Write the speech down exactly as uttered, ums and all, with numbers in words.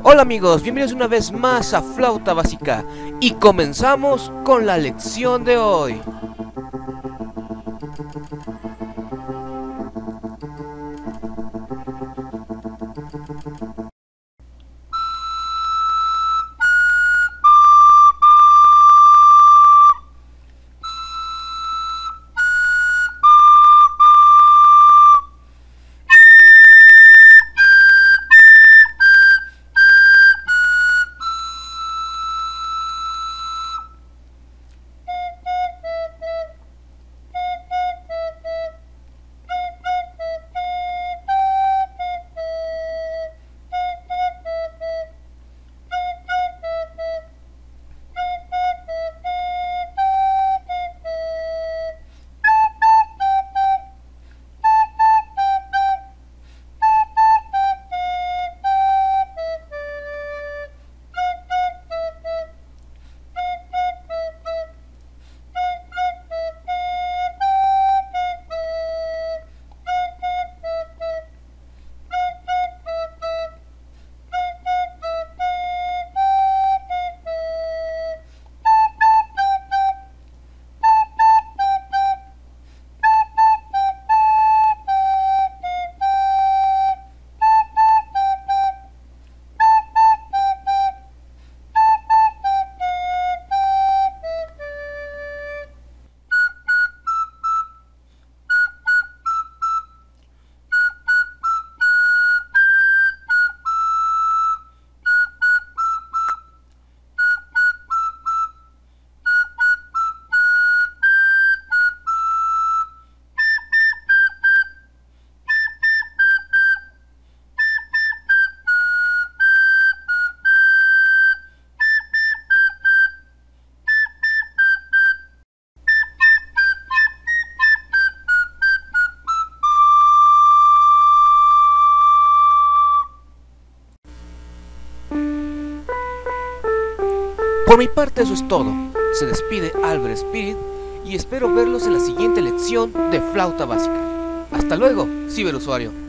Hola amigos, bienvenidos una vez más a Flauta Básica y comenzamos con la lección de hoy. Por mi parte eso es todo. Se despide Albert Spirit y espero verlos en la siguiente lección de Flauta Básica. Hasta luego, ciberusuario.